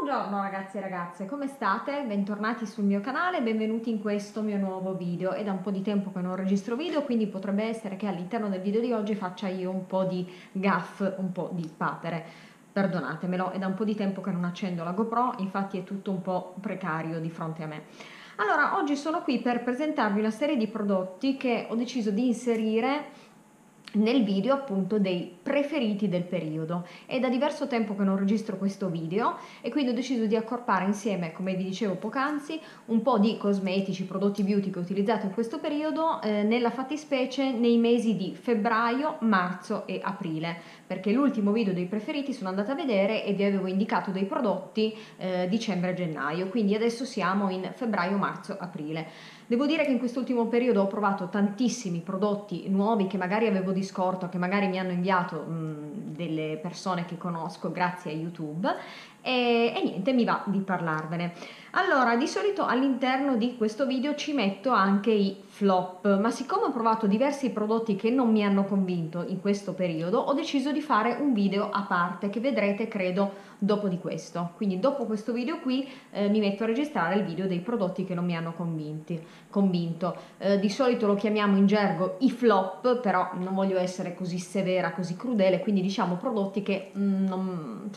Buongiorno ragazzi e ragazze, come state? Bentornati sul mio canale, benvenuti in questo mio nuovo video. È da un po' di tempo che non registro video, quindi potrebbe essere che all'interno del video di oggi faccia io un po' di gaff, un po' di papere. Perdonatemelo, è da un po' di tempo che non accendo la GoPro, infatti è tutto un po' precario di fronte a me. Allora, oggi sono qui per presentarvi una serie di prodotti che ho deciso di inserire nel video appunto dei preferiti del periodo. È da diverso tempo che non registro questo video e quindi ho deciso di accorpare insieme, come vi dicevo poc'anzi, un po' di cosmetici, prodotti beauty che ho utilizzato in questo periodo, nella fattispecie nei mesi di febbraio, marzo e aprile, perché l'ultimo video dei preferiti sono andata a vedere e vi avevo indicato dei prodotti dicembre e gennaio, quindi adesso siamo in febbraio, marzo, aprile. Devo dire che in quest'ultimo periodo ho provato tantissimi prodotti nuovi che magari avevo di scorto, che magari mi hanno inviato delle persone che conosco grazie a YouTube e niente, mi va di parlarvene. Allora, di solito all'interno di questo video ci metto anche i flop, ma siccome ho provato diversi prodotti che non mi hanno convinto in questo periodo, ho deciso di fare un video a parte che vedrete, credo, dopo di questo. Quindi dopo questo video qui mi metto a registrare il video dei prodotti che non mi hanno convinto. Di solito lo chiamiamo in gergo i flop, però non voglio essere così severa, così crudele, quindi diciamo prodotti che non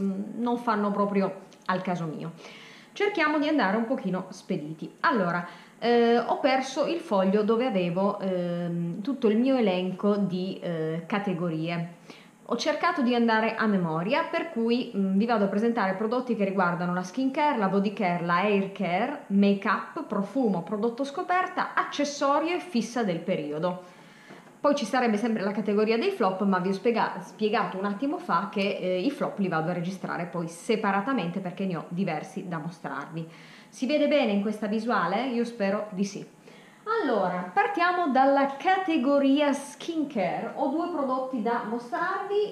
fanno proprio al caso mio. Cerchiamo di andare un pochino spediti. Allora, ho perso il foglio dove avevo tutto il mio elenco di categorie. Ho cercato di andare a memoria, per cui vi vado a presentare prodotti che riguardano la skin care, la body care, la hair care, make up, profumo, prodotto scoperta, accessorio e fissa del periodo. Poi ci sarebbe sempre la categoria dei flop, ma vi ho spiegato un attimo fa che i flop li vado a registrare poi separatamente perché ne ho diversi da mostrarvi. Si vede bene in questa visuale? Io spero di sì. Allora, partiamo dalla categoria skincare. Ho due prodotti da mostrarvi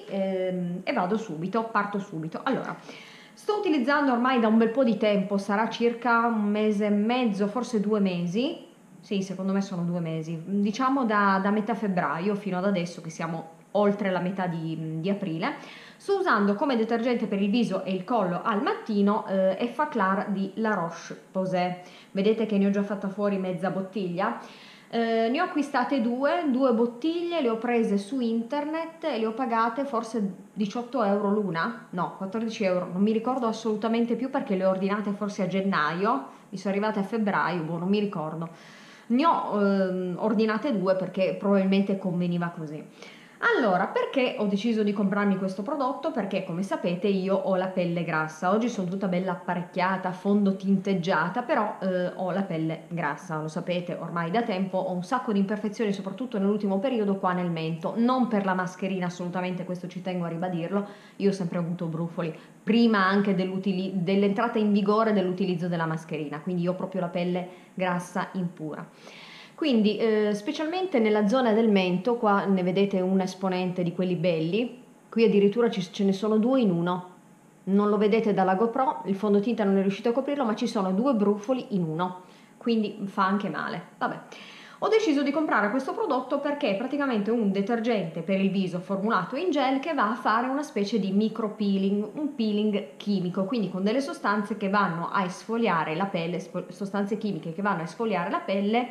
e parto subito. Allora, sto utilizzando ormai da un bel po' di tempo, sarà circa un mese e mezzo, forse 2 mesi. Sì, secondo me sono 2 mesi. Diciamo da metà febbraio fino ad adesso, che siamo oltre la metà di aprile. Sto usando come detergente per il viso e il collo al mattino Effaclar di La Roche-Posay. Vedete che ne ho già fatta fuori mezza bottiglia. Ne ho acquistate due bottiglie, le ho prese su internet e le ho pagate forse 18 euro l'una, no, 14 euro, non mi ricordo assolutamente più perché le ho ordinate forse a gennaio, mi sono arrivate a febbraio, boh, non mi ricordo. Ne ho ordinate due perché probabilmente conveniva così. Allora, perché ho deciso di comprarmi questo prodotto? Perché come sapete io ho la pelle grassa, oggi sono tutta bella apparecchiata, fondotinteggiata, però ho la pelle grassa, lo sapete ormai da tempo, ho un sacco di imperfezioni soprattutto nell'ultimo periodo qua nel mento, non per la mascherina assolutamente, questo ci tengo a ribadirlo, io ho sempre avuto brufoli, prima anche dell'entrata in vigore dell'utilizzo della mascherina, quindi io ho proprio la pelle grassa impura. Quindi specialmente nella zona del mento, qua ne vedete un esponente di quelli belli, qui addirittura ce ne sono due in uno, non lo vedete dalla GoPro, il fondotinta non è riuscito a coprirlo, ma ci sono due brufoli in uno, quindi fa anche male. Vabbè. Ho deciso di comprare questo prodotto perché è praticamente un detergente per il viso formulato in gel che va a fare una specie di micro peeling, un peeling chimico, quindi con delle sostanze che vanno a esfoliare la pelle, sostanze chimiche che vanno a esfoliare la pelle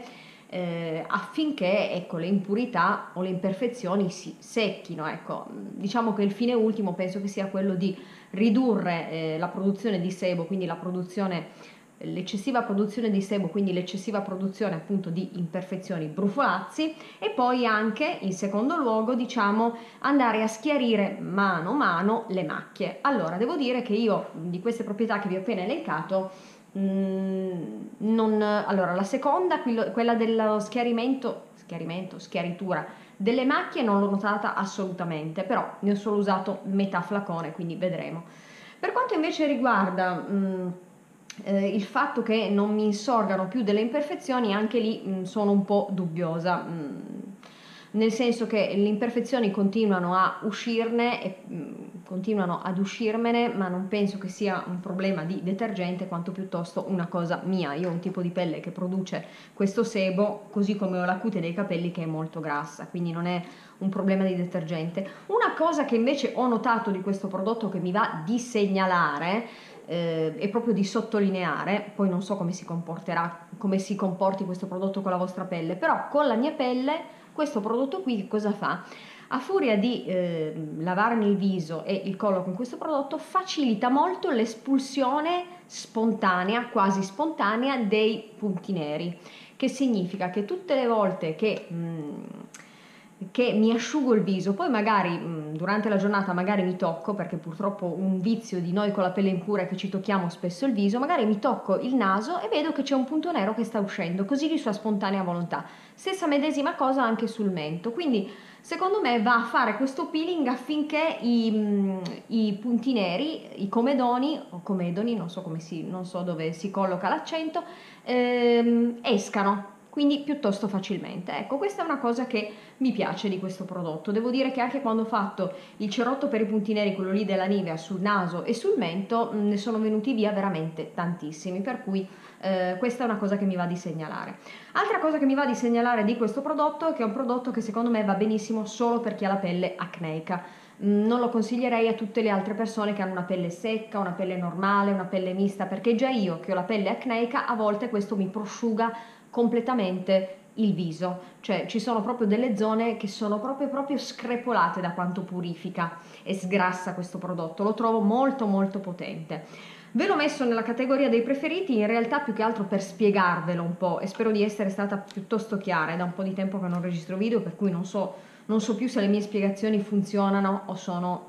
affinché ecco, le impurità o le imperfezioni si secchino. Ecco. Diciamo che il fine ultimo penso che sia quello di ridurre la produzione di sebo, quindi l'eccessiva produzione di sebo, quindi l'eccessiva produzione appunto di imperfezioni, brufolazzi, e poi anche in secondo luogo diciamo andare a schiarire mano a mano le macchie. Allora devo dire che io di queste proprietà che vi ho appena elencato allora la seconda, quella dello schiaritura delle macchie non l'ho notata assolutamente, però ne ho solo usato metà flacone, quindi vedremo. Per quanto invece riguarda il fatto che non mi insorgano più delle imperfezioni, anche lì sono un po' dubbiosa, nel senso che le imperfezioni continuano a uscirne e continuano ad uscirmene, ma non penso che sia un problema di detergente quanto piuttosto una cosa mia. Io ho un tipo di pelle che produce questo sebo, così come ho la cute dei capelli che è molto grassa, quindi non è un problema di detergente. Una cosa che invece ho notato di questo prodotto che mi va di segnalare è proprio di sottolineare, poi non so come si comporterà, come si comporti questo prodotto con la vostra pelle, però con la mia pelle questo prodotto qui che cosa fa? A furia di lavarmi il viso e il collo con questo prodotto facilita molto l'espulsione spontanea, quasi spontanea, dei punti neri, che significa che tutte le volte che mi asciugo il viso, poi magari durante la giornata magari mi tocco, perché purtroppo un vizio di noi con la pelle in cura è che ci tocchiamo spesso il viso, magari mi tocco il naso e vedo che c'è un punto nero che sta uscendo, così di sua spontanea volontà. Stessa medesima cosa anche sul mento, quindi secondo me va a fare questo peeling affinché i punti neri, i comedoni o comedoni, non so dove si colloca l'accento, escano, quindi piuttosto facilmente. Ecco, questa è una cosa che mi piace di questo prodotto. Devo dire che anche quando ho fatto il cerotto per i punti neri, quello lì della Nivea, sul naso e sul mento, ne sono venuti via veramente tantissimi, per cui questa è una cosa che mi va di segnalare. Altra cosa che mi va di segnalare di questo prodotto è che è un prodotto che secondo me va benissimo solo per chi ha la pelle acneica. Non lo consiglierei a tutte le altre persone che hanno una pelle secca, una pelle normale, una pelle mista, perché già io che ho la pelle acneica a volte questo mi prosciuga completamente il viso, cioè ci sono proprio delle zone che sono proprio screpolate da quanto purifica e sgrassa questo prodotto, lo trovo molto molto potente. Ve l'ho messo nella categoria dei preferiti, in realtà più che altro per spiegarvelo un po' e spero di essere stata piuttosto chiara, è da un po' di tempo che non registro video, per cui non so più se le mie spiegazioni funzionano o sono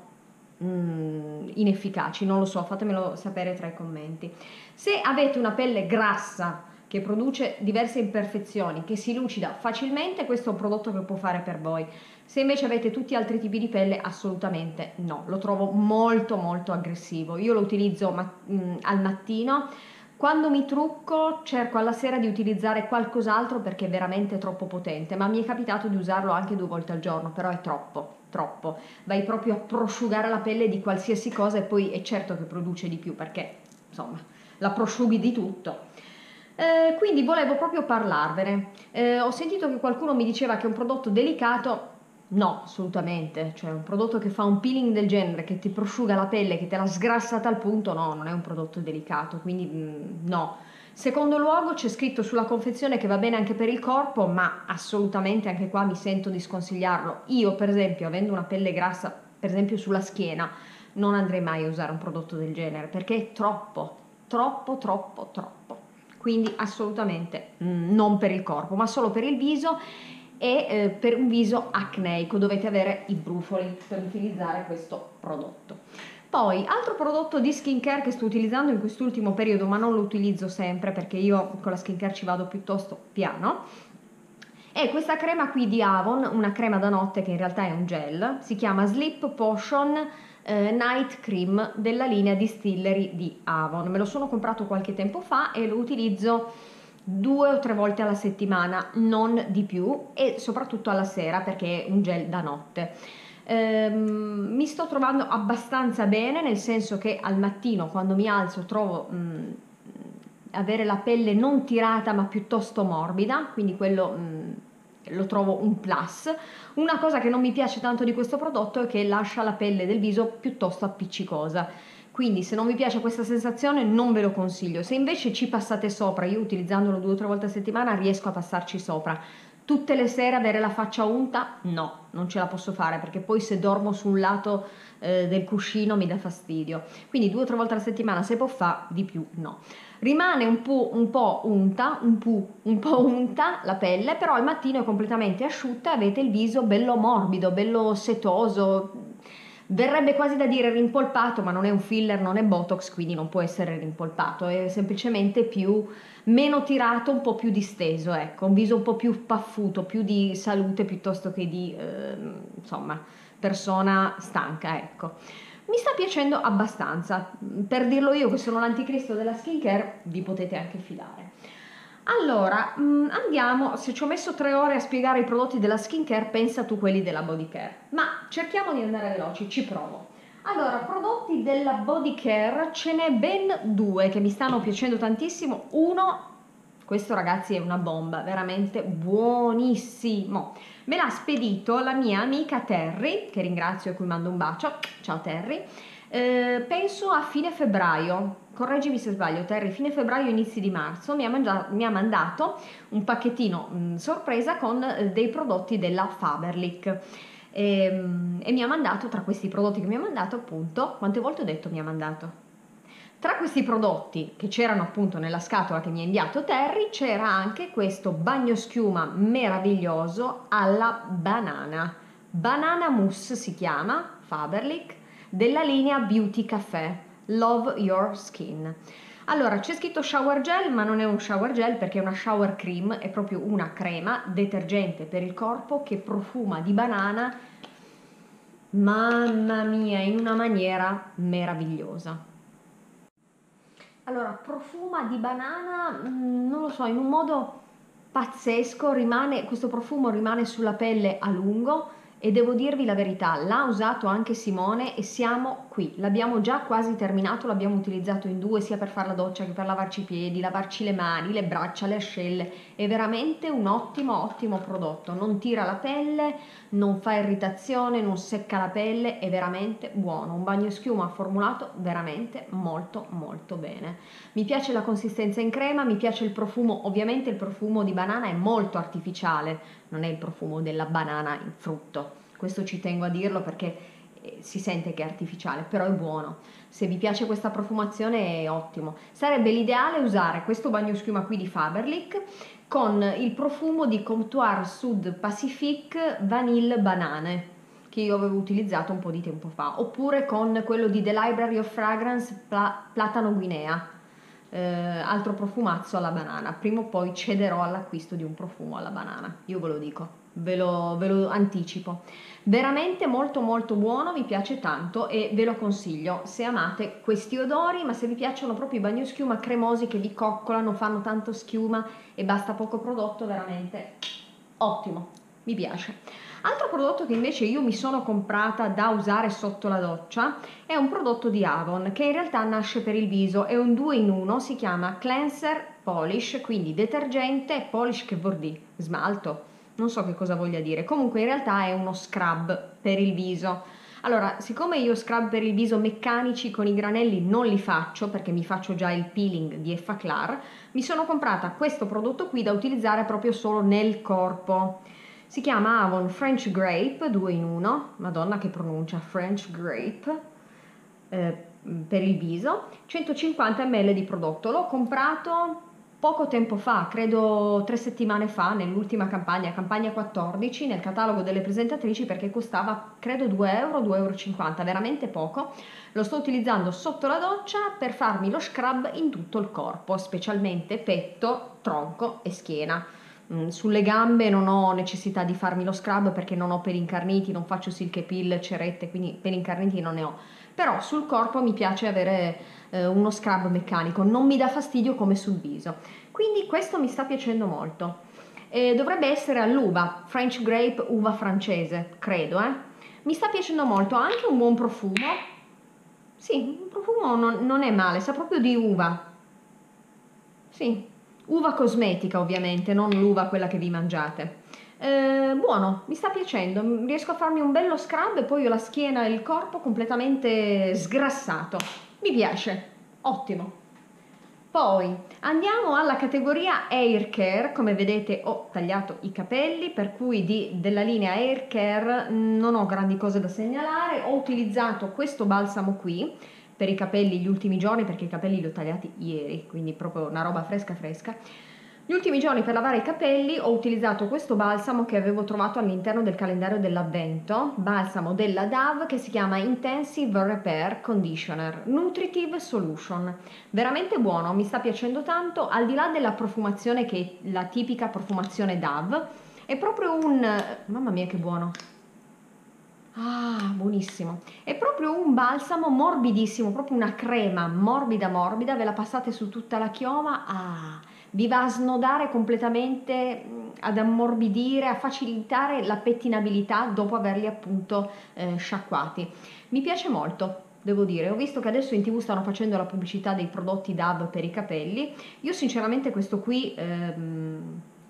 inefficaci, non lo so, fatemelo sapere tra i commenti. Se avete una pelle grassa che produce diverse imperfezioni, che si lucida facilmente, questo è un prodotto che può fare per voi. Se invece avete tutti altri tipi di pelle, assolutamente no, lo trovo molto molto aggressivo. Io lo utilizzo al mattino, quando mi trucco cerco alla sera di utilizzare qualcos'altro perché è veramente troppo potente, ma mi è capitato di usarlo anche 2 volte al giorno, però è troppo. Vai proprio a prosciugare la pelle di qualsiasi cosa e poi è certo che produce di più perché, insomma, la prosciughi di tutto. Quindi volevo proprio parlarvene. Ho sentito che qualcuno mi diceva che è un prodotto delicato. No, assolutamente, cioè un prodotto che fa un peeling del genere, che ti prosciuga la pelle, che te la sgrassa a tal punto, no, non è un prodotto delicato, quindi no. Secondo luogo c'è scritto sulla confezione che va bene anche per il corpo, ma assolutamente anche qua mi sento di sconsigliarlo. Io, per esempio, avendo una pelle grassa, per esempio sulla schiena, non andrei mai a usare un prodotto del genere, perché è troppo. Quindi assolutamente non per il corpo, ma solo per il viso e per un viso acneico dovete avere i brufoli per utilizzare questo prodotto. Poi, altro prodotto di skincare che sto utilizzando in quest'ultimo periodo, ma non lo utilizzo sempre perché io con la skincare ci vado piuttosto piano, è questa crema qui di Avon, una crema da notte che in realtà è un gel, si chiama Sleep Potion Night Cream della linea Distillery di Avon. Me lo sono comprato qualche tempo fa e lo utilizzo 2 o 3 volte alla settimana, non di più, e soprattutto alla sera perché è un gel da notte. Mi sto trovando abbastanza bene, nel senso che al mattino quando mi alzo trovo avere la pelle non tirata ma piuttosto morbida, quindi quello lo trovo un plus. Una cosa che non mi piace tanto di questo prodotto è che lascia la pelle del viso piuttosto appiccicosa, quindi se non vi piace questa sensazione non ve lo consiglio. Se invece ci passate sopra, io utilizzandolo 2 o 3 volte a settimana riesco a passarci sopra. Tutte le sere avere la faccia unta? No, non ce la posso fare perché poi se dormo su un lato del cuscino mi dà fastidio. Quindi 2 o 3 volte alla settimana se può fare, di più no. Rimane un po' unta, un po' unta la pelle, però al mattino è completamente asciutta e avete il viso bello morbido, bello setoso. Verrebbe quasi da dire rimpolpato, ma non è un filler, non è Botox, quindi non può essere rimpolpato, è semplicemente meno tirato, un po' più disteso, ecco, un viso un po' più paffuto, più di salute piuttosto che di, insomma, persona stanca, ecco. Mi sta piacendo abbastanza, per dirlo io che sono l'anticristo della skincare, vi potete anche fidare. Allora, andiamo, se ci ho messo 3 ore a spiegare i prodotti della skincare, pensa tu quelli della body care, ma cerchiamo di andare veloci, ci provo. Allora, prodotti della body care ce n'è ben 2 che mi stanno piacendo tantissimo. Uno, questo ragazzi è una bomba, veramente buonissimo. Me l'ha spedito la mia amica Terry, che ringrazio e cui mando un bacio. Ciao Terry. Penso a fine febbraio, correggimi se sbaglio Terry, fine febbraio, inizi di marzo, mi ha mandato un pacchettino sorpresa con dei prodotti della Faberlic. E mi ha mandato, tra questi prodotti che mi ha mandato, appunto, quante volte ho detto mi ha mandato? Tra questi prodotti che c'erano appunto nella scatola che mi ha inviato Terry, c'era anche questo bagnoschiuma meraviglioso alla banana. Banana Mousse si chiama, Faberlic, della linea Beauty Café, Love Your Skin. Allora, c'è scritto shower gel, ma non è un shower gel perché è una shower cream, è proprio una crema detergente per il corpo che profuma di banana, mamma mia, in una maniera meravigliosa. Allora, profuma di banana, non lo so, in un modo pazzesco, questo profumo rimane sulla pelle a lungo e devo dirvi la verità, l'ha usato anche Simone e siamo qui, l'abbiamo già quasi terminato, l'abbiamo utilizzato in due sia per fare la doccia che per lavarci i piedi, lavarci le mani, le braccia, le ascelle, è veramente un ottimo ottimo prodotto, non tira la pelle, non fa irritazione, non secca la pelle, è veramente buono, un bagnoschiuma formulato veramente molto molto bene. Mi piace la consistenza in crema, mi piace il profumo, ovviamente il profumo di banana è molto artificiale, non è il profumo della banana in frutto, questo ci tengo a dirlo perché si sente che è artificiale, però è buono. Se vi piace questa profumazione è ottimo. Sarebbe l'ideale usare questo bagnoschiuma qui di Faberlic con il profumo di Comptoir Sud Pacifique Vanille Banane che io avevo utilizzato un po' di tempo fa, oppure con quello di The Library of Fragrance Platano Guinea, altro profumazzo alla banana. Prima o poi cederò all'acquisto di un profumo alla banana, io ve lo dico, ve lo anticipo. Veramente molto molto buono, mi piace tanto e ve lo consiglio se amate questi odori, ma se vi piacciono proprio i bagnoschiuma cremosi che vi coccolano, fanno tanto schiuma e basta poco prodotto, veramente ottimo, mi piace. Altro prodotto che invece io mi sono comprata da usare sotto la doccia è un prodotto di Avon che in realtà nasce per il viso, è un 2 in 1, si chiama Cleanser Polish, quindi detergente e polish che vuol dire? Smalto, non so che cosa voglia dire, comunque in realtà è uno scrub per il viso. Allora, siccome io scrub per il viso meccanici con i granelli non li faccio perché mi faccio già il peeling di Effaclar, mi sono comprata questo prodotto qui da utilizzare proprio solo nel corpo. Si chiama Avon French Grape 2 in 1, madonna che pronuncia, French Grape, per il viso, 150 ml di prodotto. L'ho comprato poco tempo fa, credo 3 settimane fa, nell'ultima campagna, campagna 14, nel catalogo delle presentatrici perché costava credo 2 euro, 2,50 euro, veramente poco. Lo sto utilizzando sotto la doccia per farmi lo scrub in tutto il corpo, specialmente petto, tronco e schiena. Sulle gambe non ho necessità di farmi lo scrub perché non ho peli incarniti, non faccio silk peel, cerette, quindi peli incarniti non ne ho. Però sul corpo mi piace avere uno scrub meccanico, non mi dà fastidio come sul viso. Quindi questo mi sta piacendo molto. Dovrebbe essere all'uva, French Grape, uva francese, credo, eh. Mi sta piacendo molto, ha anche un buon profumo. Sì, il profumo non è male, sa proprio di uva. Sì, uva cosmetica ovviamente, non l'uva quella che vi mangiate. Buono, mi sta piacendo, riesco a farmi un bello scrub e poi ho la schiena e il corpo completamente sgrassato. Mi piace, ottimo. Poi andiamo alla categoria Hair Care, come vedete ho tagliato i capelli, per cui della linea Hair Care non ho grandi cose da segnalare, ho utilizzato questo balsamo qui per i capelli gli ultimi giorni perché i capelli li ho tagliati ieri, quindi proprio una roba fresca fresca. Gli ultimi giorni per lavare i capelli ho utilizzato questo balsamo che avevo trovato all'interno del calendario dell'avvento, balsamo della Dove che si chiama Intensive Repair Conditioner Nutritive Solution. Veramente buono, mi sta piacendo tanto, al di là della profumazione che è la tipica profumazione Dove, è proprio un... mamma mia che buono! Ah, buonissimo. È proprio un balsamo morbidissimo, proprio una crema morbida morbida, ve la passate su tutta la chioma, ah, vi va a snodare completamente, ad ammorbidire, a facilitare la pettinabilità dopo averli appunto sciacquati. Mi piace molto. Devo dire, ho visto che adesso in TV stanno facendo la pubblicità dei prodotti Dove per i capelli. Io sinceramente questo qui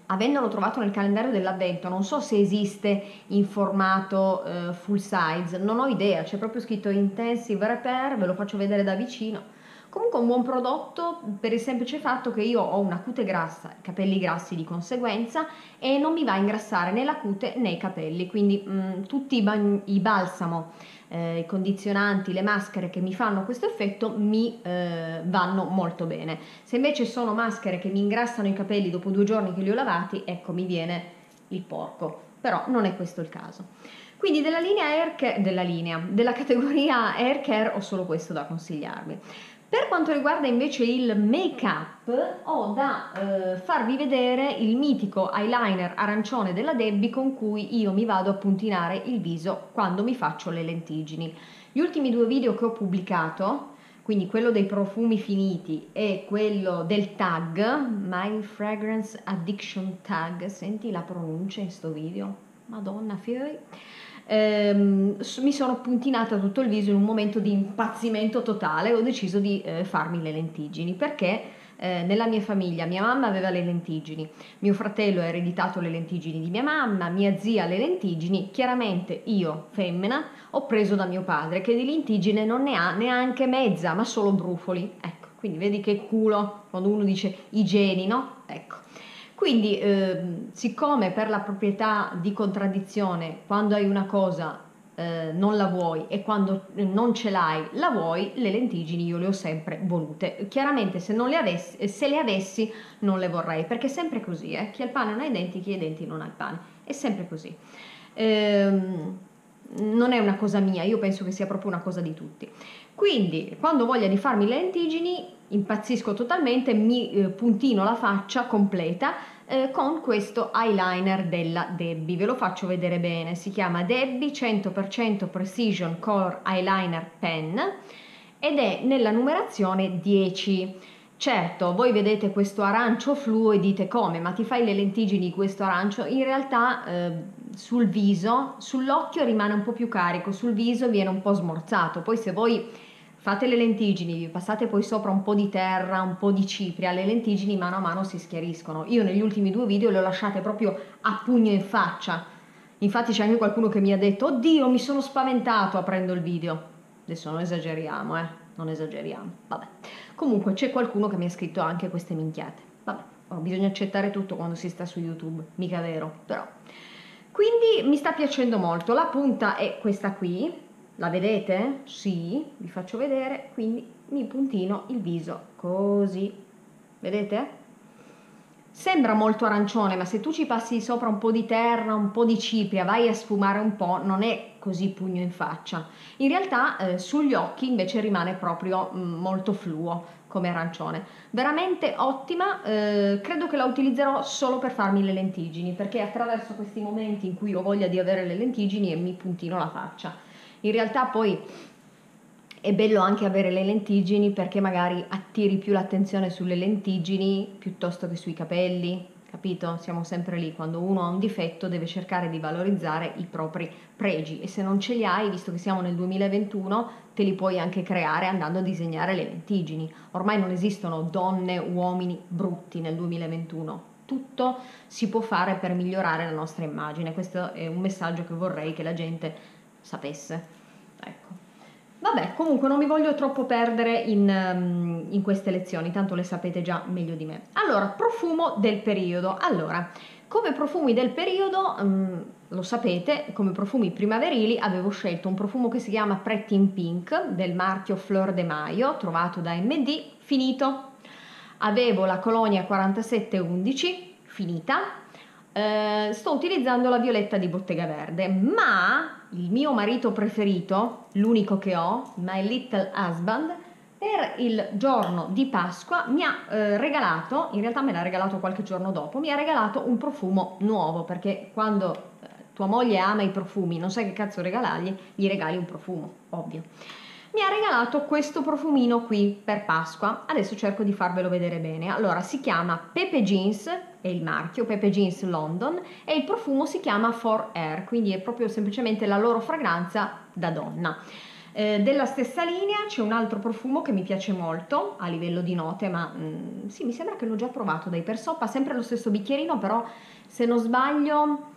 avendolo trovato nel calendario dell'avvento, non so se esiste in formato full size, non ho idea, c'è proprio scritto Intensive Repair, ve lo faccio vedere da vicino. Comunque un buon prodotto per il semplice fatto che io ho una cute grassa, capelli grassi di conseguenza, e non mi va a ingrassare né la cute né i capelli, quindi tutti i balsamo, i condizionanti, le maschere che mi fanno questo effetto mi vanno molto bene. Se invece sono maschere che mi ingrassano i capelli dopo 2 giorni che li ho lavati, ecco mi viene il porco, però non è questo il caso. Quindi della categoria hair care ho solo questo da consigliarvi. Per quanto riguarda invece il make up, ho da farvi vedere il mitico eyeliner arancione della Debbie con cui io mi vado a puntinare il viso quando mi faccio le lentiggini. Gli ultimi 2 video che ho pubblicato, quindi quello dei profumi finiti e quello del tag, My Fragrance Addiction Tag, senti la pronuncia in sto video, madonna fiori. Mi sono puntinata tutto il viso in un momento di impazzimento totale. Ho deciso di farmi le lentiggini perché nella mia famiglia mia mamma aveva le lentiggini, mio fratello ha ereditato le lentiggini di mia mamma, mia zia le lentiggini, chiaramente io, femmina, ho preso da mio padre che di lentiggine non ne ha neanche mezza, ma solo brufoli. Ecco, quindi vedi che culo quando uno dice i geni, no? Ecco. Quindi, siccome per la proprietà di contraddizione, quando hai una cosa non la vuoi e quando non ce l'hai la vuoi, le lentiggini io le ho sempre volute. Chiaramente se le avessi non le vorrei, perché è sempre così, chi ha il pane non ha i denti, chi ha i denti non ha il pane, è sempre così. Non è una cosa mia, io penso che sia proprio una cosa di tutti. Quindi quando ho voglia di farmi le lentiggini impazzisco totalmente, mi puntino la faccia completa con questo eyeliner della Debbie. Ve lo faccio vedere bene, si chiama Debbie 100% Precision Color Eyeliner Pen ed è nella numerazione 10. Certo, voi vedete questo arancio fluo e dite come, ma ti fai le lentiggini di questo arancio? In realtà sul viso, sull'occhio rimane un po' più carico, sul viso viene un po' smorzato. Poi se voi fate le lentiggini, vi passate poi sopra un po' di terra, un po' di cipria, le lentiggini mano a mano si schiariscono. Io negli ultimi 2 video le ho lasciate proprio a pugno in faccia. Infatti c'è anche qualcuno che mi ha detto, oddio mi sono spaventato aprendo il video. Adesso non esageriamo, non esageriamo, vabbè. Comunque c'è qualcuno che mi ha scritto anche queste minchiate. Vabbè, bisogna accettare tutto quando si sta su YouTube, mica vero, però. Quindi mi sta piacendo molto. La punta è questa qui, la vedete? Sì, vi faccio vedere, quindi mi puntino il viso così, vedete? Sembra molto arancione, ma se tu ci passi sopra un po' di terra, un po' di cipria, vai a sfumare un po', non è così pugno in faccia. In realtà sugli occhi invece rimane proprio molto fluo come arancione. Veramente ottima, credo che la utilizzerò solo per farmi le lentiggini, perché attraverso questi momenti in cui ho voglia di avere le lentiggini e mi puntino la faccia. In realtà poi è bello anche avere le lentiggini perché magari attiri più l'attenzione sulle lentiggini piuttosto che sui capelli, capito? Siamo sempre lì, quando uno ha un difetto deve cercare di valorizzare i propri pregi e se non ce li hai, visto che siamo nel 2021, te li puoi anche creare andando a disegnare le lentiggini. Ormai non esistono donne, uomini brutti nel 2021. Tutto si può fare per migliorare la nostra immagine. Questo è un messaggio che vorrei che la gente sapesse. Ecco. Vabbè, comunque non mi voglio troppo perdere in queste lezioni, tanto le sapete già meglio di me. Allora, profumo del periodo. Allora, come profumi del periodo, lo sapete, come profumi primaverili avevo scelto un profumo che si chiama Pretty in Pink del marchio Fleur de Mayo, trovato da MD, finito. Avevo la colonia 4711, finita. Sto utilizzando la violetta di Bottega Verde, ma il mio marito preferito, l'unico che ho, My Little Husband, per il giorno di Pasqua mi ha regalato, in realtà me l'ha regalato qualche giorno dopo, mi ha regalato un profumo nuovo, perché quando tua moglie ama i profumi, non sai che cazzo regalargli, gli regali un profumo, ovvio. Mi ha regalato questo profumino qui per Pasqua, adesso cerco di farvelo vedere bene. Allora, si chiama Pepe Jeans, è il marchio, Pepe Jeans London, e il profumo si chiama For Air, quindi è proprio semplicemente la loro fragranza da donna. Della stessa linea c'è un altro profumo che mi piace molto a livello di note, ma sì, mi sembra che l'ho già provato dai Persop, ha sempre lo stesso bicchierino, però se non sbaglio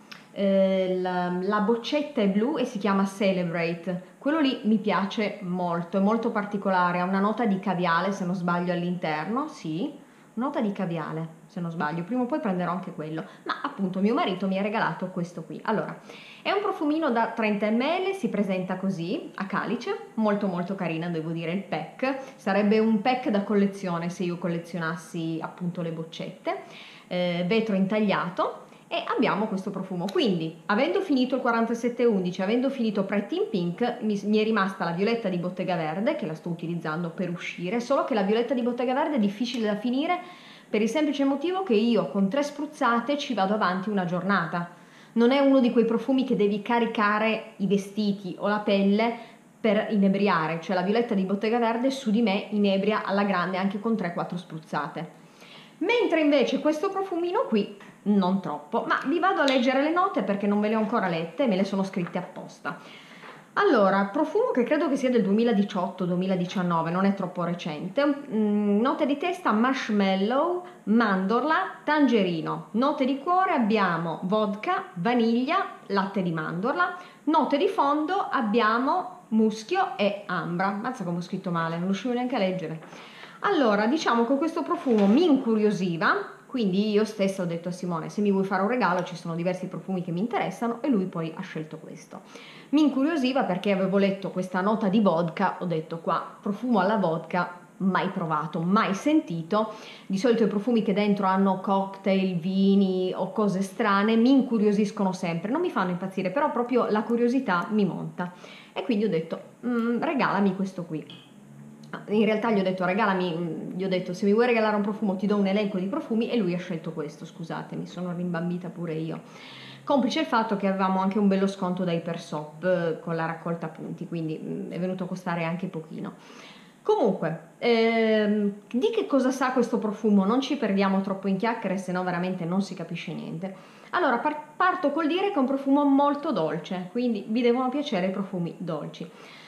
la boccetta è blu e si chiama Celebrate. Quello lì mi piace molto, è molto particolare, ha una nota di caviale se non sbaglio all'interno, sì, nota di caviale se non sbaglio, prima o poi prenderò anche quello, ma appunto mio marito mi ha regalato questo qui. Allora, è un profumino da 30 ml, si presenta così a calice, molto molto carina devo dire il pack, sarebbe un pack da collezione se io collezionassi appunto le boccette, vetro intagliato. E abbiamo questo profumo, quindi avendo finito il 4711, avendo finito Pretty in Pink, mi è rimasta la violetta di Bottega Verde che la sto utilizzando per uscire, solo che la violetta di Bottega Verde è difficile da finire per il semplice motivo che io con 3 spruzzate ci vado avanti una giornata. Non è uno di quei profumi che devi caricare i vestiti o la pelle per inebriare, cioè la violetta di Bottega Verde su di me inebria alla grande anche con 3-4 spruzzate. Mentre invece questo profumino qui non troppo, ma vi vado a leggere le note perché non ve le ho ancora lette, me le sono scritte apposta. Allora, profumo che credo che sia del 2018-2019, non è troppo recente. Note di testa marshmallow, mandorla, tangerino. Note di cuore abbiamo vodka, vaniglia, latte di mandorla. Note di fondo abbiamo muschio e ambra. Mazza come ho scritto male, non riuscivo neanche a leggere. Allora, diciamo che questo profumo mi incuriosiva, quindi io stessa ho detto a Simone, se mi vuoi fare un regalo ci sono diversi profumi che mi interessano e lui poi ha scelto questo. Mi incuriosiva perché avevo letto questa nota di vodka, ho detto qua, profumo alla vodka, mai provato, mai sentito. Di solito i profumi che dentro hanno cocktail, vini o cose strane mi incuriosiscono sempre, non mi fanno impazzire, però proprio la curiosità mi monta. E quindi ho detto, regalami questo qui. In realtà gli ho detto regalami, gli ho detto se mi vuoi regalare un profumo ti do un elenco di profumi e lui ha scelto questo, scusate, mi sono rimbambita pure io. Complice il fatto che avevamo anche un bello sconto dai Persop con la raccolta punti, quindi è venuto a costare anche pochino. Comunque, di che cosa sa questo profumo? Non ci perdiamo troppo in chiacchiere, se no veramente non si capisce niente. Allora, parto col dire che è un profumo molto dolce, quindi vi devono piacere i profumi dolci.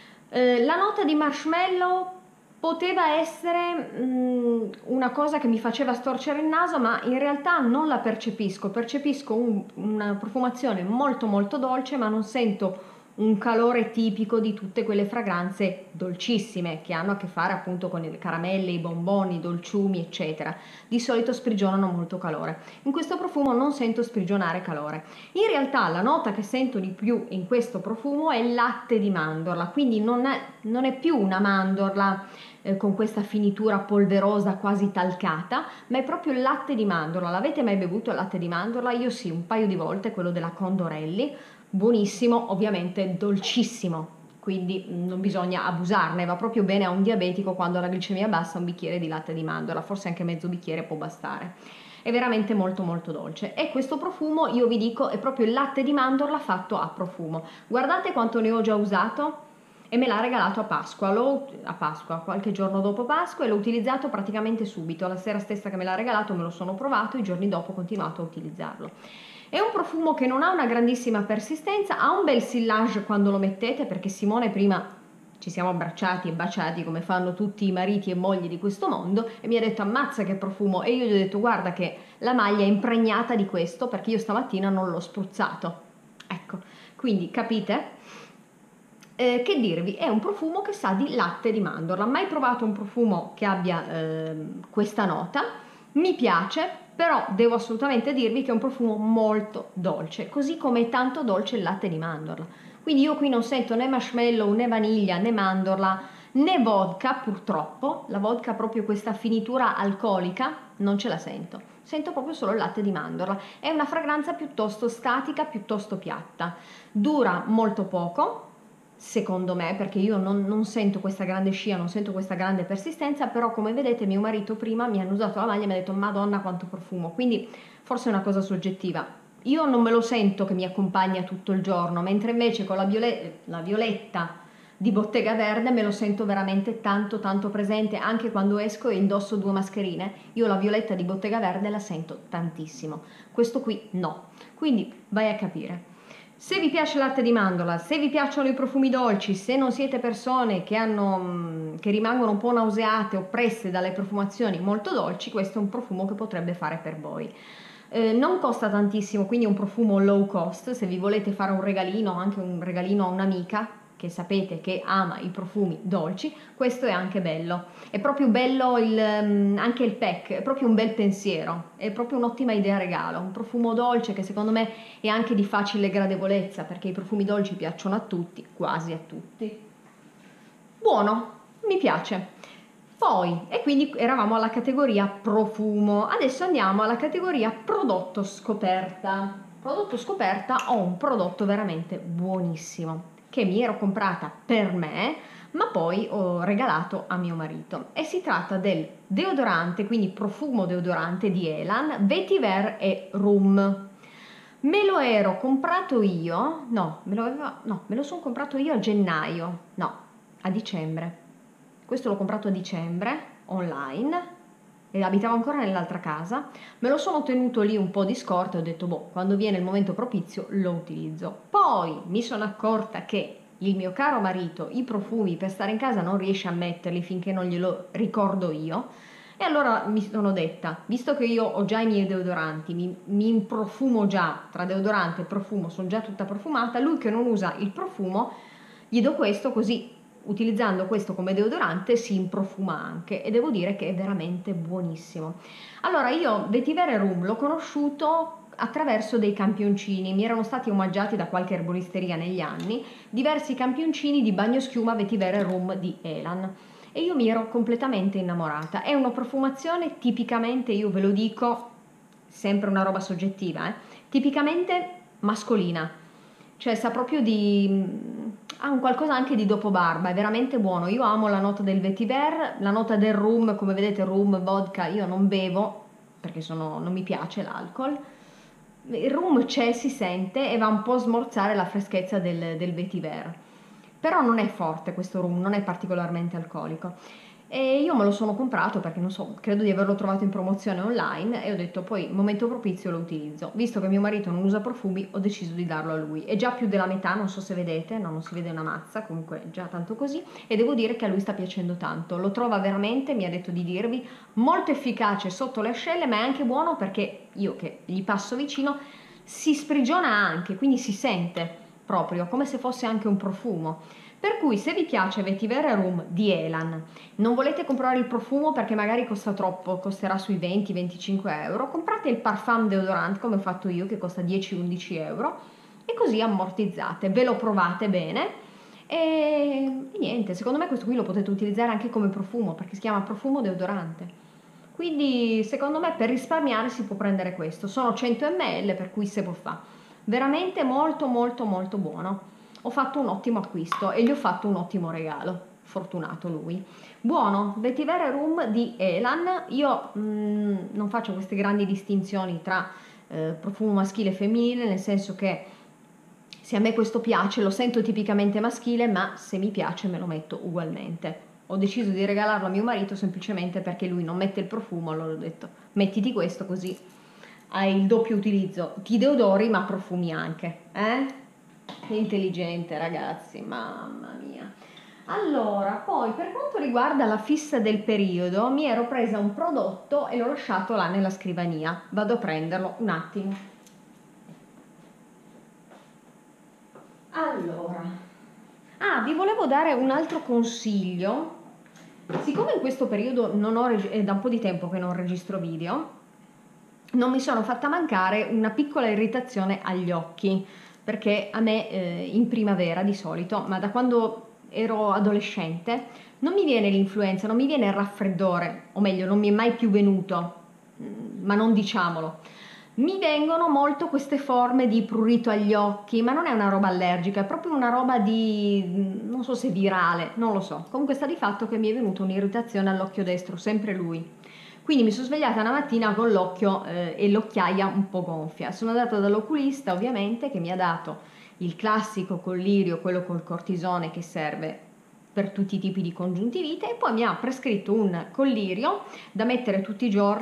La nota di marshmallow poteva essere una cosa che mi faceva storcere il naso, ma in realtà non la percepisco, percepisco una profumazione molto molto dolce, ma non sento un calore tipico di tutte quelle fragranze dolcissime che hanno a che fare appunto con le caramelle, i bomboni, i dolciumi, eccetera. Di solito sprigionano molto calore. In questo profumo non sento sprigionare calore. In realtà la nota che sento di più in questo profumo è il latte di mandorla, quindi non è più una mandorla con questa finitura polverosa quasi talcata, ma è proprio il latte di mandorla. L'avete mai bevuto il latte di mandorla? Io sì, un paio di volte, quello della Condorelli, buonissimo, ovviamente dolcissimo, quindi non bisogna abusarne, va proprio bene a un diabetico quando la glicemia è bassa un bicchiere di latte di mandorla, forse anche mezzo bicchiere può bastare. È veramente molto molto dolce e questo profumo io vi dico è proprio il latte di mandorla fatto a profumo. Guardate quanto ne ho già usato e me l'ha regalato a Pasqua, qualche giorno dopo Pasqua, e l'ho utilizzato praticamente subito. La sera stessa che me l'ha regalato me lo sono provato, i giorni dopo ho continuato a utilizzarlo. È un profumo che non ha una grandissima persistenza, ha un bel sillage quando lo mettete, perché Simone prima ci siamo abbracciati e baciati come fanno tutti i mariti e mogli di questo mondo e mi ha detto ammazza che profumo, e io gli ho detto guarda che la maglia è impregnata di questo perché io stamattina non l'ho spruzzato. Ecco, quindi capite? Che dirvi, è un profumo che sa di latte di mandorla. Mai provato un profumo che abbia questa nota, mi piace, però devo assolutamente dirvi che è un profumo molto dolce, così come è tanto dolce il latte di mandorla. Quindi io qui non sento né marshmallow né vaniglia né mandorla né vodka, purtroppo. La vodka ha proprio questa finitura alcolica, non ce la sento. Sento proprio solo il latte di mandorla. È una fragranza piuttosto statica, piuttosto piatta. Dura molto poco, secondo me, perché io non sento questa grande scia, non sento questa grande persistenza, però come vedete mio marito prima mi ha annusato la maglia e mi ha detto Madonna quanto profumo, quindi forse è una cosa soggettiva. Io non me lo sento che mi accompagna tutto il giorno, mentre invece con la violetta di Bottega Verde me lo sento veramente tanto tanto presente, anche quando esco e indosso 2 mascherine, io la violetta di Bottega Verde la sento tantissimo, questo qui no, quindi vai a capire. Se vi piace il latte di mandorla, se vi piacciono i profumi dolci, se non siete persone che rimangono un po' nauseate, oppresse dalle profumazioni molto dolci, questo è un profumo che potrebbe fare per voi. Non costa tantissimo, quindi è un profumo low cost. Se vi volete fare un regalino, anche un regalino a un'amica che sapete che ama i profumi dolci, questo è anche bello. È proprio bello anche il pack, è proprio un bel pensiero, è proprio un'ottima idea regalo, un profumo dolce che secondo me è anche di facile gradevolezza, perché i profumi dolci piacciono a tutti, quasi a tutti. Buono, mi piace. Poi, e quindi eravamo alla categoria profumo, adesso andiamo alla categoria prodotto scoperta. Prodotto scoperta, ho un prodotto veramente buonissimo che mi ero comprata per me, ma poi ho regalato a mio marito. E si tratta del deodorante, quindi profumo deodorante di Elan, Vetiver e Rum. Me lo ero comprato io, no, me lo sono comprato io a gennaio, no, a dicembre. Questo l'ho comprato a dicembre online e abitavo ancora nell'altra casa. Me lo sono tenuto lì un po' di scorta e ho detto, boh, quando viene il momento propizio lo utilizzo. Poi mi sono accorta che il mio caro marito i profumi per stare in casa non riesce a metterli finché non glielo ricordo io. E allora mi sono detta, visto che io ho già i miei deodoranti, mi improfumo già, tra deodorante e profumo sono già tutta profumata, lui che non usa il profumo, gli do questo così, utilizzando questo come deodorante si improfuma anche e devo dire che è veramente buonissimo. Allora io Vetiver Rum l'ho conosciuto attraverso dei campioncini, mi erano stati omaggiati da qualche erboristeria negli anni, diversi campioncini di bagnoschiuma Vetiver Rum di Elan. E io mi ero completamente innamorata. È una profumazione tipicamente, io ve lo dico, sempre una roba soggettiva, tipicamente mascolina, cioè sa proprio ha un qualcosa anche di dopo barba, è veramente buono. Io amo la nota del vetiver, la nota del rum, come vedete rum, vodka, io non bevo perché non mi piace l'alcol. Il rum c'è, si sente e va un po' a smorzare la freschezza del vetiver. Però non è forte questo rum, non è particolarmente alcolico. E io me lo sono comprato perché non so, credo di averlo trovato in promozione online e ho detto poi, momento propizio lo utilizzo. Visto che mio marito non usa profumi, ho deciso di darlo a lui. È già più della metà, non so se vedete, no, non si vede una mazza, comunque è già tanto così. E devo dire che a lui sta piacendo tanto. Lo trova veramente, mi ha detto di dirvi, molto efficace sotto le ascelle, ma è anche buono perché io che gli passo vicino si sprigiona anche, quindi si sente proprio come se fosse anche un profumo. Per cui se vi piace Vetiver Rum di Elan, non volete comprare il profumo perché magari costa troppo, costerà sui 20-25 euro, comprate il parfum deodorante come ho fatto io che costa 10-11 euro e così ammortizzate, ve lo provate bene e niente, secondo me questo qui lo potete utilizzare anche come profumo perché si chiama profumo deodorante. Quindi secondo me per risparmiare si può prendere questo, sono 100 ml per cui se può fare, veramente molto molto molto buono. Ho fatto un ottimo acquisto e gli ho fatto un ottimo regalo, fortunato lui. Buono, Vetiver Rum di Elan, io non faccio queste grandi distinzioni tra profumo maschile e femminile, nel senso che se a me questo piace lo sento tipicamente maschile, ma se mi piace me lo metto ugualmente. Ho deciso di regalarlo a mio marito semplicemente perché lui non mette il profumo, allora ho detto mettiti questo così hai il doppio utilizzo, ti deodori ma profumi anche, eh? Che intelligente ragazzi, mamma mia. Allora, poi per quanto riguarda la fissa del periodo, mi ero presa un prodotto e l'ho lasciato là nella scrivania. Vado a prenderlo un attimo. Allora, vi volevo dare un altro consiglio. Siccome in questo periodo è da un po' di tempo che non registro video, non mi sono fatta mancare una piccola irritazione agli occhi, perché a me in primavera di solito, ma da quando ero adolescente, non mi viene l'influenza, non mi viene il raffreddore, o meglio, non mi è mai più venuto, ma non diciamolo. Mi vengono molto queste forme di prurito agli occhi, ma non è una roba allergica, è proprio una roba di, non so se virale, non lo so. Comunque sta di fatto che mi è venuta un'irritazione all'occhio destro, sempre lui. Quindi mi sono svegliata una mattina con l'occhio e l'occhiaia un po' gonfia. Sono andata dall'oculista ovviamente che mi ha dato il classico collirio, quello col cortisone che serve per tutti i tipi di congiuntivite e poi mi ha prescritto un collirio da mettere tutti i giorni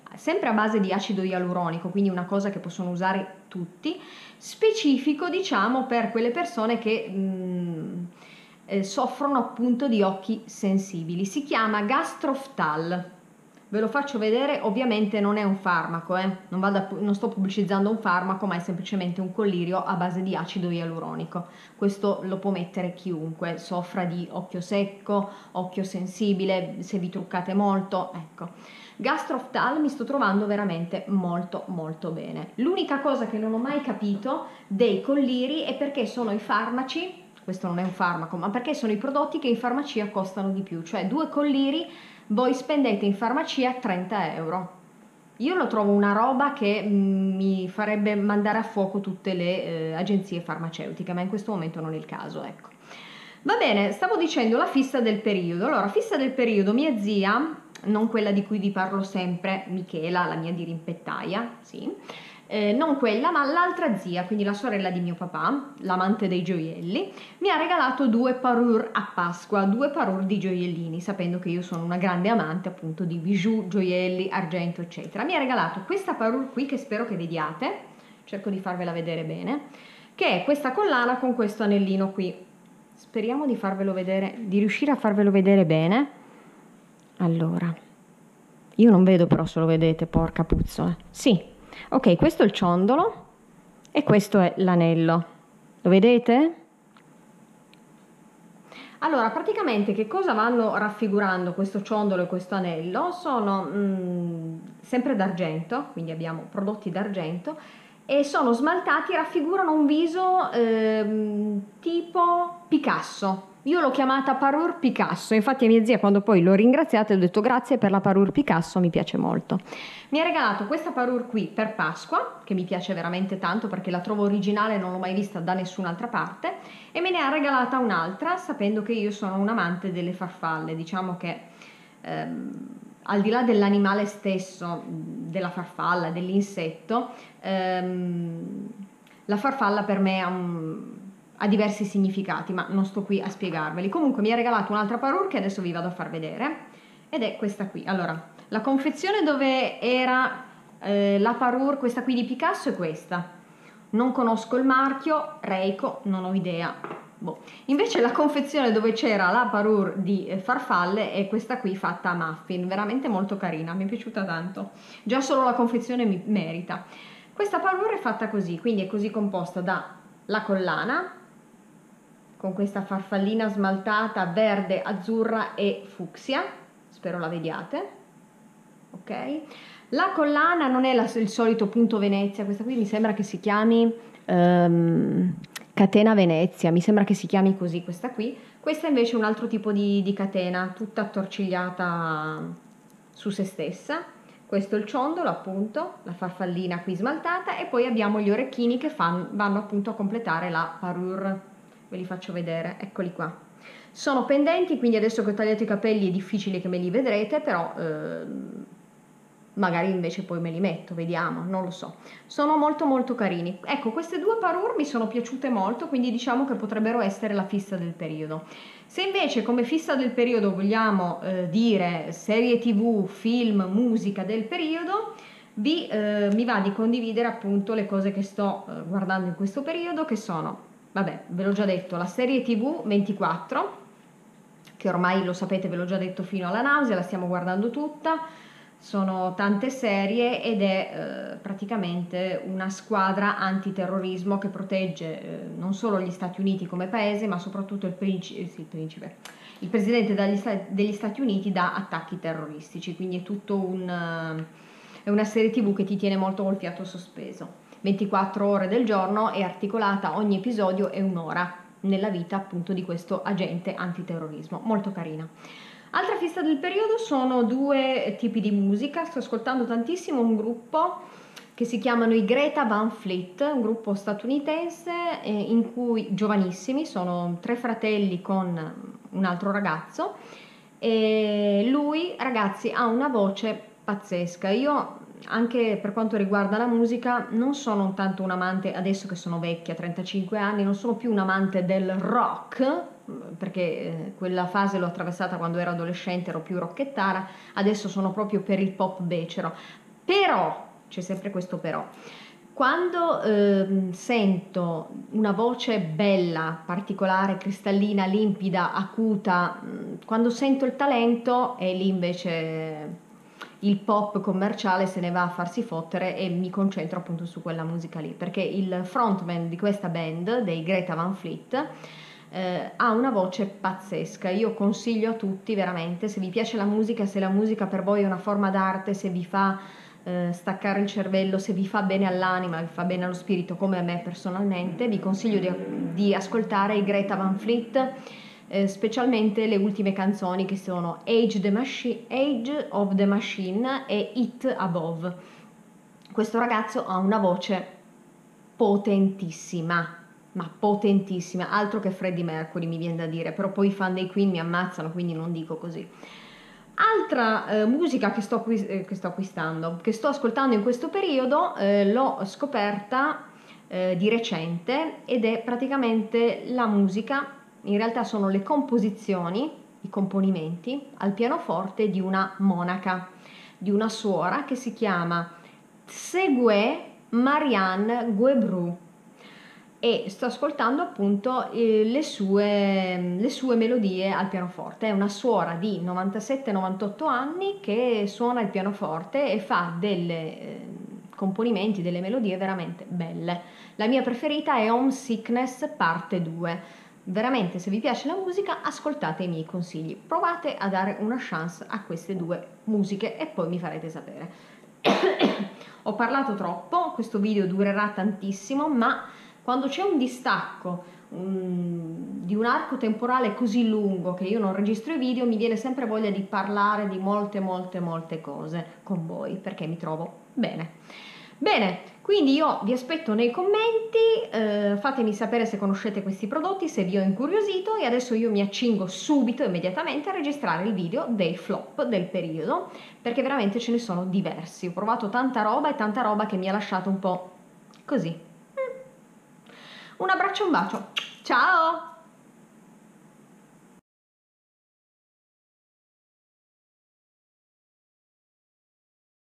sempre a base di acido ialuronico, quindi una cosa che possono usare tutti, specifico diciamo per quelle persone che soffrono appunto di occhi sensibili. Si chiama Gastroftal. Ve lo faccio vedere, ovviamente non è un farmaco, non sto pubblicizzando un farmaco, ma è semplicemente un collirio a base di acido ialuronico. Questo lo può mettere chiunque soffra di occhio secco, occhio sensibile, se vi truccate molto, ecco. Gastroftal mi sto trovando veramente molto molto bene. L'unica cosa che non ho mai capito dei colliri è perché sono i farmaci, questo non è un farmaco, ma perché sono i prodotti che in farmacia costano di più, cioè 2 colliri voi spendete in farmacia 30 euro. Io lo trovo una roba che mi farebbe mandare a fuoco tutte le agenzie farmaceutiche, ma in questo momento non è il caso, ecco. Va bene, stavo dicendo la fissa del periodo. Allora, fissa del periodo, mia zia, non quella di cui vi parlo sempre, Michela, la mia dirimpettaia, sì, non quella, ma l'altra zia, quindi la sorella di mio papà, l'amante dei gioielli, mi ha regalato 2 parure a Pasqua, 2 parure di gioiellini, sapendo che io sono una grande amante appunto di bijou, gioielli, argento, eccetera. Mi ha regalato questa parure qui che spero che vediate, cerco di farvela vedere bene, che è questa collana con questo anellino qui. Speriamo di farvelo vedere, di riuscire a farvelo vedere bene. Allora, io non vedo però se lo vedete, porca puzzola. Sì, ok, questo è il ciondolo e questo è l'anello. Lo vedete? Allora, praticamente che cosa vanno raffigurando questo ciondolo e questo anello? Sono sempre d'argento, quindi abbiamo prodotti d'argento, e sono smaltati e raffigurano un viso tipo Picasso. Io l'ho chiamata Parure Picasso, infatti a mia zia quando poi l'ho ringraziata ho detto grazie per la Parure Picasso, mi piace molto. Mi ha regalato questa Parure qui per Pasqua, che mi piace veramente tanto perché la trovo originale, non l'ho mai vista da nessun'altra parte, e me ne ha regalata un'altra sapendo che io sono un amante delle farfalle, diciamo che al di là dell'animale stesso, della farfalla, dell'insetto, la farfalla per me ha diversi significati, ma non sto qui a spiegarveli. Comunque mi ha regalato un'altra parure che adesso vi vado a far vedere, ed è questa qui. Allora, la confezione dove era la parure, questa qui di Picasso, è questa. Non conosco il marchio, Reiko, non ho idea. Boh. Invece la confezione dove c'era la parure di farfalle è questa qui fatta a muffin, veramente molto carina, mi è piaciuta tanto. Già solo la confezione mi merita. Questa parure è fatta così, quindi è così composta da la collana, con questa farfallina smaltata verde, azzurra e fucsia, spero la vediate, ok? La collana non è il solito punto Venezia, questa qui mi sembra che si chiami catena Venezia, mi sembra che si chiami così questa qui. Questa invece è un altro tipo di catena, tutta attorcigliata su se stessa. Questo è il ciondolo, appunto, la farfallina qui smaltata, e poi abbiamo gli orecchini che vanno appunto a completare la parure. Ve li faccio vedere, eccoli qua. Sono pendenti, quindi adesso che ho tagliato i capelli è difficile che me li vedrete, però magari invece poi me li metto, vediamo, non lo so. Sono molto molto carini. Ecco, queste 2 parure mi sono piaciute molto, quindi diciamo che potrebbero essere la fissa del periodo. Se invece come fissa del periodo vogliamo dire serie TV, film, musica del periodo, mi va di condividere appunto le cose che sto guardando in questo periodo, che sono, vabbè, ve l'ho già detto, la serie TV 24, che ormai lo sapete, ve l'ho già detto fino alla nausea, la stiamo guardando tutta. Sono tante serie ed è praticamente una squadra antiterrorismo che protegge non solo gli Stati Uniti come paese, ma soprattutto il presidente degli Stati Uniti da attacchi terroristici. Quindi è tutto è una serie TV che ti tiene molto col fiato sospeso. 24 ore del giorno, è articolata, ogni episodio è un'ora nella vita appunto di questo agente antiterrorismo, molto carina. Altra fissa del periodo sono 2 tipi di musica, sto ascoltando tantissimo un gruppo che si chiamano i Greta Van Fleet, un gruppo statunitense in cui giovanissimi, sono 3 fratelli con un altro ragazzo, e lui, ragazzi, ha una voce pazzesca. Io anche per quanto riguarda la musica non sono tanto un amante, adesso che sono vecchia, 35 anni, non sono più un amante del rock, perché quella fase l'ho attraversata quando ero adolescente, ero più rockettara, adesso sono proprio per il pop becero. Però, c'è sempre questo però, quando sento una voce bella, particolare, cristallina, limpida, acuta, quando sento il talento, e lì invece il pop commerciale se ne va a farsi fottere e mi concentro appunto su quella musica lì, perché il frontman di questa band, dei Greta Van Fleet, ha una voce pazzesca. Io consiglio a tutti veramente, se vi piace la musica, se la musica per voi è una forma d'arte, se vi fa staccare il cervello, se vi fa bene all'anima, vi fa bene allo spirito come a me personalmente, vi consiglio di ascoltare i Greta Van Fleet, specialmente le ultime canzoni che sono Age of the Machine e It Above. Questo ragazzo ha una voce potentissima, ma potentissima, altro che Freddie Mercury mi viene da dire, però poi i fan dei Queen mi ammazzano, quindi non dico così. Altra musica che sto acquistando, che sto ascoltando in questo periodo, l'ho scoperta di recente ed è praticamente la musica, in realtà sono le composizioni, i componimenti al pianoforte di una monaca, di una suora che si chiama Tsegue Marianne Guebru, e sto ascoltando appunto le sue melodie al pianoforte. È una suora di 97-98 anni che suona il pianoforte e fa delle componimenti, delle melodie veramente belle. La mia preferita è Homesickness parte 2. Veramente, se vi piace la musica, ascoltate i miei consigli, provate a dare una chance a queste due musiche e poi mi farete sapere. Ho parlato troppo, questo video durerà tantissimo, ma quando c'è un distacco di un arco temporale così lungo che io non registro i video, mi viene sempre voglia di parlare di molte cose con voi, perché mi trovo bene. Bene, quindi io vi aspetto nei commenti, fatemi sapere se conoscete questi prodotti, se vi ho incuriosito, e adesso io mi accingo subito, immediatamente, a registrare il video dei flop del periodo, perché veramente ce ne sono diversi. Ho provato tanta roba e tanta roba che mi ha lasciato un po' così. Un abbraccio e un bacio, ciao!